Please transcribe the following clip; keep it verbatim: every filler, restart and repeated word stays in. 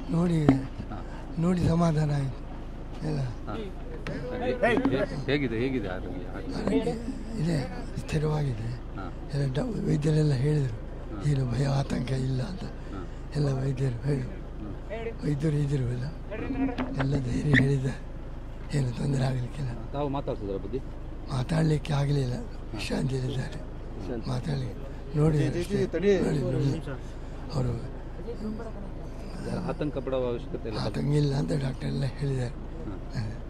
ನೋಡಿ ನೋಡಿ ಸಮಾಧಾನ ಆಯಿತು ಎಲ್ಲ. ಹೇಗಿದೆ ಹೇಗಿದೆ ಆರೋಗ್ಯ? ಆರೋಗ್ಯ ಇದೆ, ಸ್ಥಿರವಾಗಿದೆ. ಎಲ್ಲ ಡ ವೈದ್ಯರೆಲ್ಲ ಹೇಳಿದರು ಏನು ಭಯ ಆತಂಕ ಇಲ್ಲ ಅಂತ ಎಲ್ಲ ವೈದ್ಯರು ಹೇಳಿದರು. ವೈದ್ಯರು ಇದ್ದರು ಎಲ್ಲ ಎಲ್ಲ ಧೈರ್ಯ ಹೇಳಿದ್ದಾರೆ, ಏನು ತೊಂದರೆ ಆಗಲಿಕ್ಕಿಲ್ಲ. ತಾವು ಮಾತಾಡ್ತಿದ್ರ ಬುದ್ಧಿ ಮಾತಾಡಲಿಕ್ಕೆ ಆಗಲಿಲ್ಲ, ವಿಶ್ರಾಂತಿಯಲ್ಲಿದ್ದಾರೆ. ಮಾತಾಡಲಿಕ್ಕೆ ನೋಡಿ ಅವರು ಆತಂಕ ಪಡುವ ಅವಶ್ಯಕತೆ ಇಲ್ಲ, ಆತಂಕ ಇಲ್ಲ ಅಂತ ಡಾಕ್ಟರ್ ಎಲ್ಲ ಹೇಳಿದ್ದಾರೆ.